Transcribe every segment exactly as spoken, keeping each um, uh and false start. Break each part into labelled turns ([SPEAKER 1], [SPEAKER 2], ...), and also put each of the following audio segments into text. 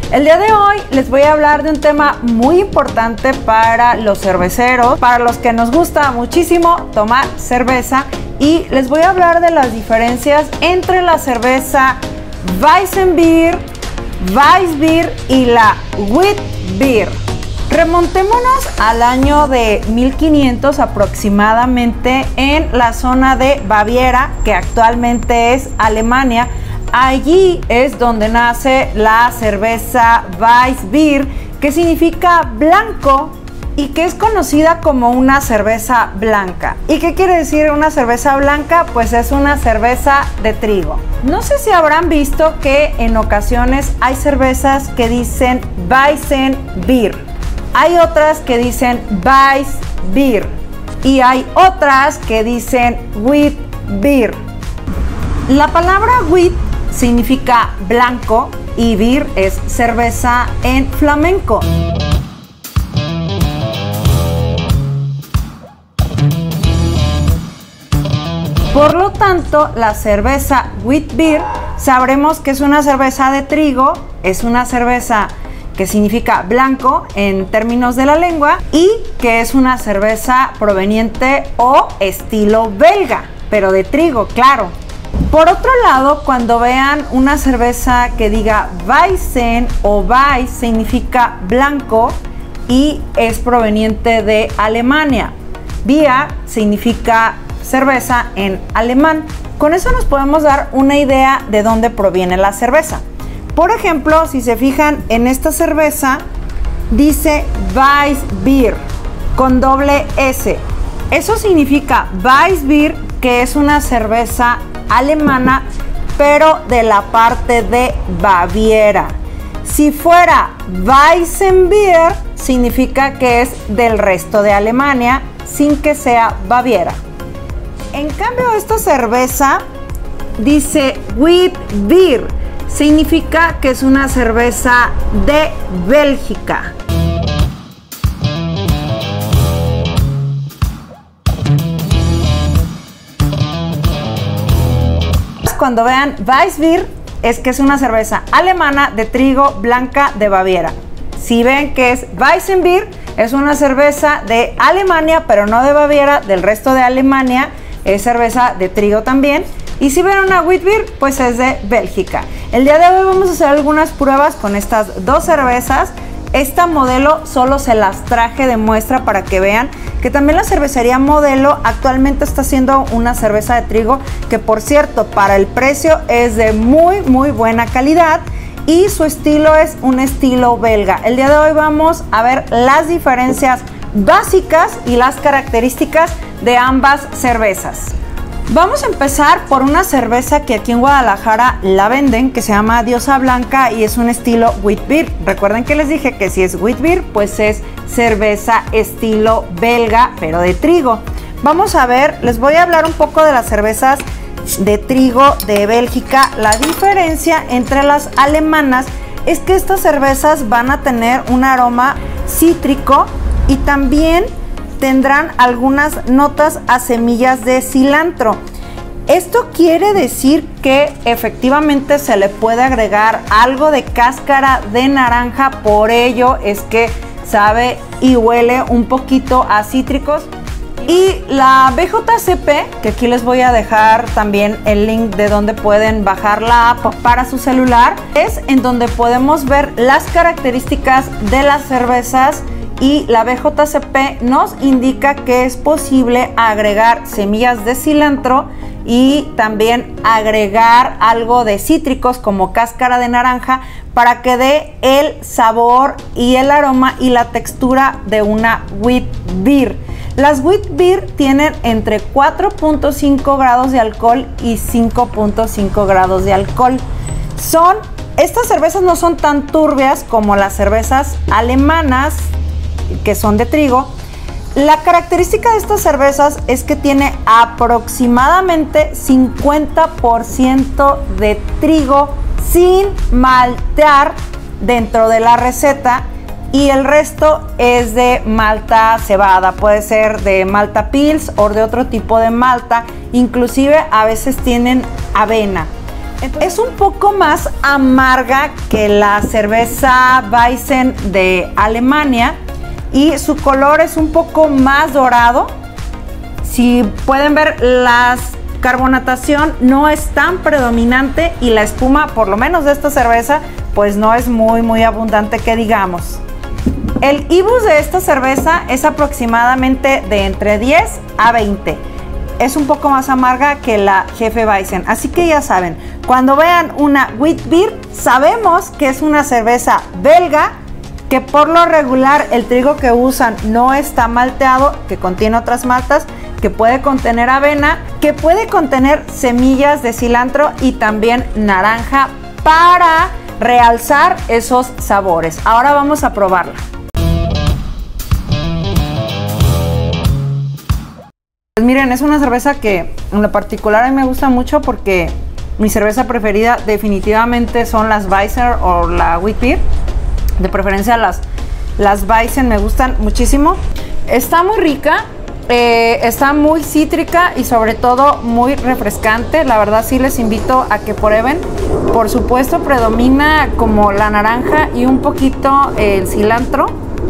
[SPEAKER 1] El día de hoy les voy a hablar de un tema muy importante para los cerveceros, para los que nos gusta muchísimo tomar cerveza, y les voy a hablar de las diferencias entre la cerveza Weizenbier, Weissbier y la Witbier. Remontémonos al año de mil quinientos aproximadamente en la zona de Baviera, que actualmente es Alemania. Allí es donde nace la cerveza Weissbier, que significa blanco y que es conocida como una cerveza blanca. ¿Y qué quiere decir una cerveza blanca? Pues es una cerveza de trigo. No sé si habrán visto que en ocasiones hay cervezas que dicen Weizenbier. Hay otras que dicen Weissbier y hay otras que dicen Witbier. La palabra Wit significa blanco y Bier es cerveza en flamenco. Por lo tanto, la cerveza Witbier sabremos que es una cerveza de trigo, es una cerveza que significa blanco en términos de la lengua, y que es una cerveza proveniente o estilo belga, pero de trigo, claro. Por otro lado, cuando vean una cerveza que diga Weizen o Weiss, significa blanco y es proveniente de Alemania. Bier significa cerveza en alemán. Con eso nos podemos dar una idea de dónde proviene la cerveza. Por ejemplo, si se fijan en esta cerveza, dice Weissbier con doble S. Eso significa Weissbier, que es una cerveza alemana, pero de la parte de Baviera. Si fuera Weizenbier, significa que es del resto de Alemania, sin que sea Baviera. En cambio, esta cerveza dice Witbier. Significa que es una cerveza de Bélgica. Cuando vean Weissbier, es que es una cerveza alemana de trigo blanca de Baviera. Si ven que es Weizenbier, es una cerveza de Alemania, pero no de Baviera, del resto de Alemania, es cerveza de trigo también. Y si ven una Witbier, pues es de Bélgica. El día de hoy vamos a hacer algunas pruebas con estas dos cervezas. Esta Modelo solo se las traje de muestra para que vean que también la cervecería Modelo actualmente está haciendo una cerveza de trigo que, por cierto, para el precio es de muy muy buena calidad y su estilo es un estilo belga. El día de hoy vamos a ver las diferencias básicas y las características de ambas cervezas. Vamos a empezar por una cerveza que aquí en Guadalajara la venden, que se llama Diosa Blanca y es un estilo Witbier. Recuerden que les dije que si es Witbier, pues es cerveza estilo belga, pero de trigo. Vamos a ver, les voy a hablar un poco de las cervezas de trigo de Bélgica. La diferencia entre las alemanas es que estas cervezas van a tener un aroma cítrico y también tendrán algunas notas a semillas de cilantro. Esto quiere decir que efectivamente se le puede agregar algo de cáscara de naranja, por ello es que sabe y huele un poquito a cítricos. Y la B J C P, que aquí les voy a dejar también el link de donde pueden bajar la app para su celular, es en donde podemos ver las características de las cervezas. Y la B J C P nos indica que es posible agregar semillas de cilantro y también agregar algo de cítricos como cáscara de naranja para que dé el sabor y el aroma y la textura de una Witbier. Las Witbier tienen entre cuatro punto cinco grados de alcohol y cinco punto cinco grados de alcohol. Son, estas cervezas no son tan turbias como las cervezas alemanas, que son de trigo. La característica de estas cervezas es que tiene aproximadamente cincuenta por ciento de trigo sin maltear dentro de la receta y el resto es de malta cebada, puede ser de malta pils o de otro tipo de malta, inclusive a veces tienen avena. Entonces, es un poco más amarga que la cerveza Weizen de Alemania y su color es un poco más dorado. Si pueden ver, la carbonatación no es tan predominante y la espuma, por lo menos de esta cerveza, pues no es muy muy abundante que digamos. El I B U S de esta cerveza es aproximadamente de entre diez a veinte. Es un poco más amarga que la Hefeweizen, así que ya saben, cuando vean una Wheat Beer, sabemos que es una cerveza belga, que por lo regular el trigo que usan no está malteado, que contiene otras maltas, que puede contener avena, que puede contener semillas de cilantro y también naranja para realzar esos sabores. Ahora vamos a probarla. Pues miren, es una cerveza que en lo particular a mí me gusta mucho porque mi cerveza preferida definitivamente son las Weizen o la Wheat Beer. De preferencia las, las Weizen me gustan muchísimo. Está muy rica, eh, está muy cítrica y sobre todo muy refrescante. La verdad sí les invito a que prueben. Por supuesto predomina como la naranja y un poquito el cilantro.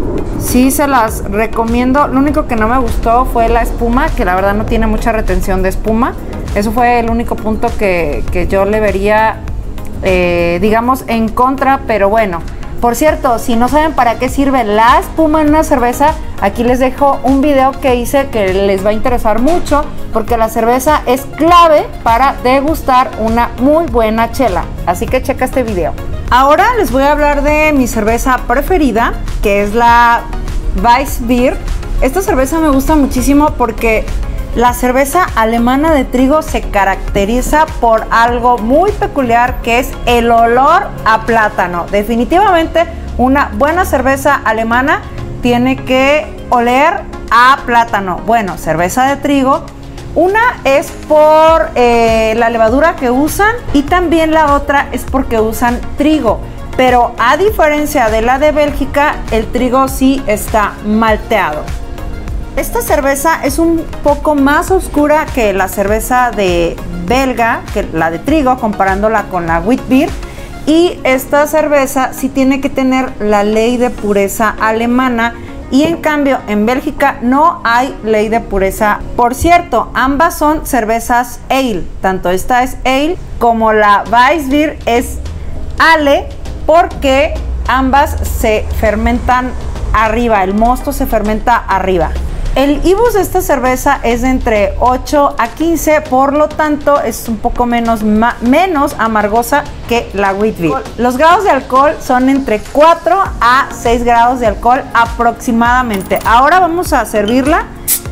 [SPEAKER 1] Sí se las recomiendo. Lo único que no me gustó fue la espuma, que la verdad no tiene mucha retención de espuma. Eso fue el único punto que, que yo le vería, eh, digamos, en contra, pero bueno. Por cierto, si no saben para qué sirve la espuma en una cerveza, aquí les dejo un video que hice que les va a interesar mucho, porque la cerveza es clave para degustar una muy buena chela. Así que checa este video. Ahora les voy a hablar de mi cerveza preferida, que es la Weissbier. Esta cerveza me gusta muchísimo porque la cerveza alemana de trigo se caracteriza por algo muy peculiar, que es el olor a plátano. Definitivamente una buena cerveza alemana tiene que oler a plátano. Bueno, cerveza de trigo. Una es por eh, la levadura que usan y también la otra es porque usan trigo. Pero a diferencia de la de Bélgica, el trigo sí está malteado. Esta cerveza es un poco más oscura que la cerveza de belga, que la de trigo, comparándola con la Wheat Beer. Y esta cerveza sí tiene que tener la ley de pureza alemana. Y en cambio en Bélgica no hay ley de pureza. Por cierto, ambas son cervezas ale. Tanto esta es ale como la Weissbier es ale, porque ambas se fermentan arriba. El mosto se fermenta arriba. El I B U S de esta cerveza es de entre ocho a quince, por lo tanto es un poco menos, menos amargosa que la Wheat Beer. Los grados de alcohol son entre cuatro a seis grados de alcohol aproximadamente. Ahora vamos a servirla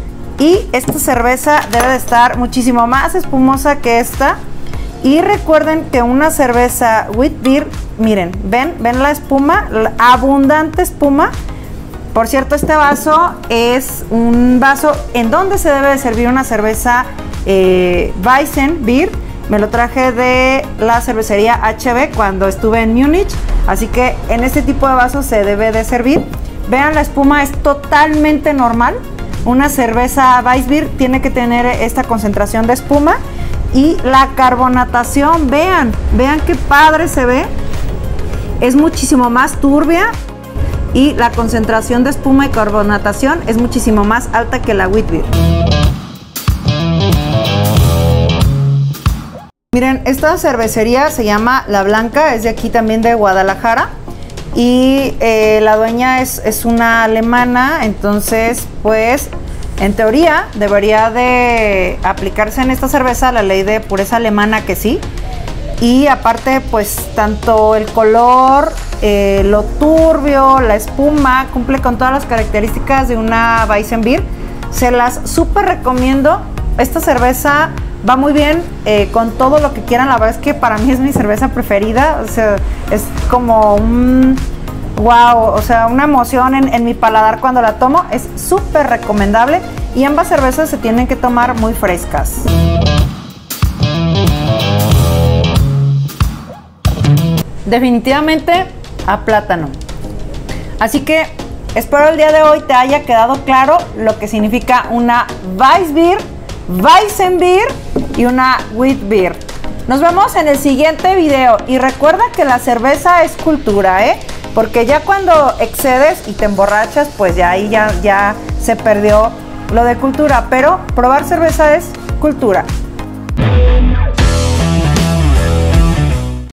[SPEAKER 1] y esta cerveza debe de estar muchísimo más espumosa que esta. Y recuerden que una cerveza Wheat Beer, miren, ven, ven la espuma, la abundante espuma. Por cierto, este vaso es un vaso en donde se debe de servir una cerveza eh, Weizen Beer. Me lo traje de la cervecería H B cuando estuve en Múnich. Así que en este tipo de vasos se debe de servir. Vean, la espuma es totalmente normal. Una cerveza Weissbier tiene que tener esta concentración de espuma. Y la carbonatación, vean, vean qué padre se ve. Es muchísimo más turbia. Y la concentración de espuma y carbonatación es muchísimo más alta que la Wheat Beer. Miren, esta cervecería se llama La Blanca, es de aquí también de Guadalajara. Y eh, la dueña es, es una alemana, entonces pues en teoría debería de aplicarse en esta cerveza la ley de pureza alemana, que sí. Y aparte pues tanto el color, eh, lo turbio, la espuma, cumple con todas las características de una Weissbier. Se las súper recomiendo. Esta cerveza va muy bien eh, con todo lo que quieran. La verdad es que para mí es mi cerveza preferida. O sea, es como un wow, o sea, una emoción en, en mi paladar cuando la tomo. Es súper recomendable y ambas cervezas se tienen que tomar muy frescas. Definitivamente a plátano. Así que espero el día de hoy te haya quedado claro lo que significa una Weissbier, Weizenbier y una Wheat Beer. Nos vemos en el siguiente video y recuerda que la cerveza es cultura, ¿eh? Porque ya cuando excedes y te emborrachas, pues ya ahí ya, ya se perdió lo de cultura, pero probar cerveza es cultura.